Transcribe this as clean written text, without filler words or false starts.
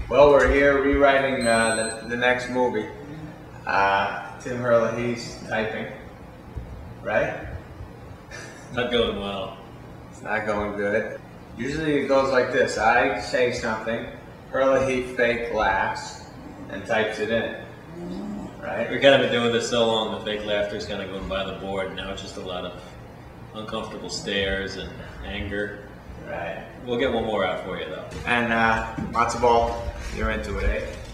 Well, we're here rewriting the next movie. Tim Herlihy's typing, right? Not going well. It's not going good. Usually it goes like this. I say something, Herlihy fake laughs, and types it in, right? We've kind of been doing this so long, the fake laughter's kind of going by the board. Now it's just a lot of uncomfortable stares and anger. Right. We'll get one more out for you, though. And matzo ball, you're into it, eh?